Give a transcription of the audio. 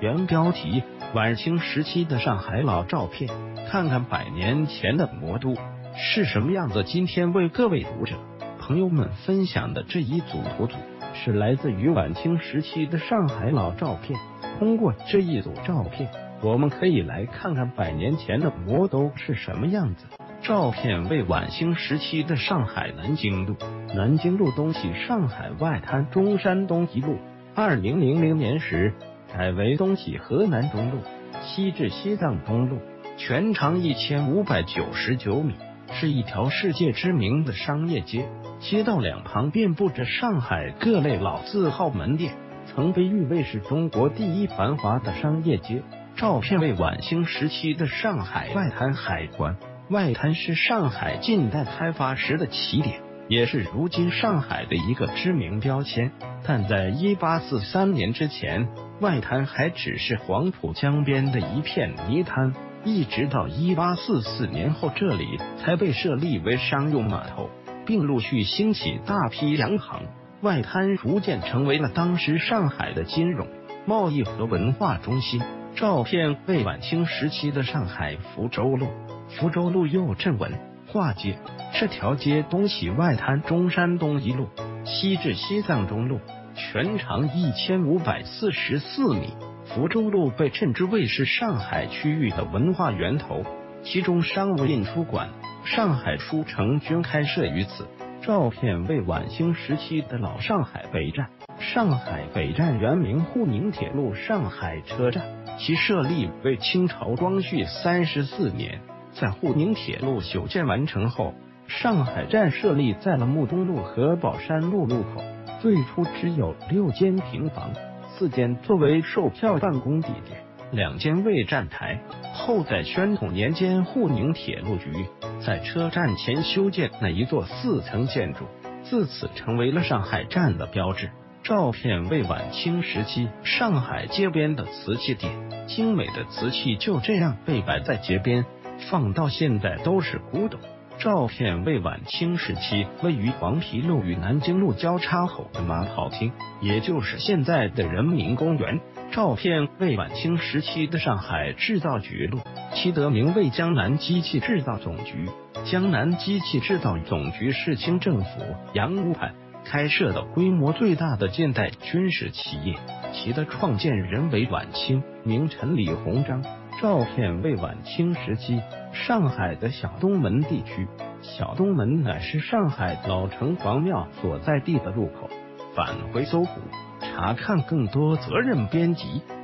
原标题：晚清时期的上海老照片，看看100年前的魔都是什么样子。今天为各位读者朋友们分享的这一组图是来自于晚清时期的上海老照片。通过这一组照片，我们可以来看看100年前的魔都是什么样子。照片为晚清时期的上海南京路，南京路东起上海外滩中山东一路，2000年时改为东起河南中路，西至西藏东路，全长1599米，是一条世界知名的商业街。街道两旁遍布着上海各类老字号门店，曾被誉为是中国第一繁华的商业街。照片为晚清时期的上海外滩海关。外滩是上海近代开发时的起点，也是如今上海的一个知名标签。但在1843年之前，外滩还只是黄浦江边的一片泥滩，一直到1844年后，这里才被设立为商用码头，并陆续兴起大批洋行。外滩逐渐成为了当时上海的金融、贸易和文化中心。照片为晚清时期的上海福州路。福州路又称文化街，这条街东起外滩中山东一路，西至西藏中路，全长1544米。福州路被称之为是上海区域的文化源头，其中商务印书馆、上海书城均开设于此。照片为晚清时期的老上海北站。上海北站原名沪宁铁路上海车站，其设立为清朝光绪34年。在沪宁铁路修建完成后，上海站设立在了木东路和宝山路路口。最初只有6间平房，4间作为售票办公地点，2间为站台。后在宣统年间，沪宁铁路局在车站前修建了一座4层建筑，自此成为了上海站的标志。照片为晚清时期上海街边的瓷器店，精美的瓷器就这样被摆在街边，放到现在都是古董。照片为晚清时期位于黄陂路与南京路交叉口的马跑厅，也就是现在的人民公园。照片为晚清时期的上海制造局路，其得名为江南机器制造总局。江南机器制造总局是清政府洋务派开设的规模最大的近代军事企业，其的创建人为晚清名臣李鸿章。照片为晚清时期上海的小东门地区。小东门乃是上海老城隍庙所在地的入口。返回搜狐，查看更多责任编辑。